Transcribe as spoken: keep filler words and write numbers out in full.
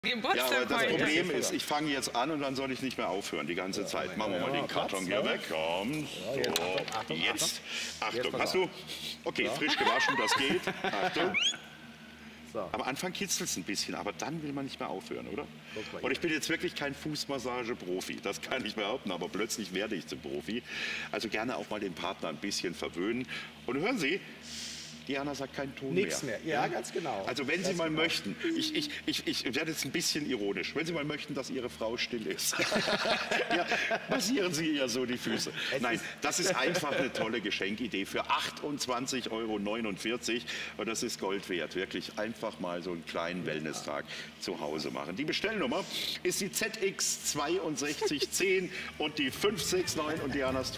Ja, aber das heute. Problem ist, ich fange jetzt an und dann soll ich nicht mehr aufhören die ganze Zeit. Machen wir mal den Karton hier weg. Komm, so, jetzt. Achtung, hast du? Okay, frisch gewaschen, das geht. Achtung. Am Anfang kitzelt es ein bisschen, aber dann will man nicht mehr aufhören, oder? Und ich bin jetzt wirklich kein Fußmassage-Profi, das kann ich behaupten, aber plötzlich werde ich zum Profi. Also gerne auch mal den Partner ein bisschen verwöhnen. Und hören Sie, Diana sagt keinen Ton mehr. Nichts mehr, ja, ganz genau. Also wenn ganz Sie mal genau. möchten, ich, ich, ich, ich werde jetzt ein bisschen ironisch, wenn Sie mal möchten, dass Ihre Frau still ist, ja, massieren Sie ihr so die Füße. Nein, das ist einfach eine tolle Geschenkidee für achtundzwanzig Euro neunundvierzig und das ist Gold wert. Wirklich einfach mal so einen kleinen Wellness-Tag zu Hause machen. Die Bestellnummer ist die Z X sechs zwei eins null und die fünf sechs neun und Dianas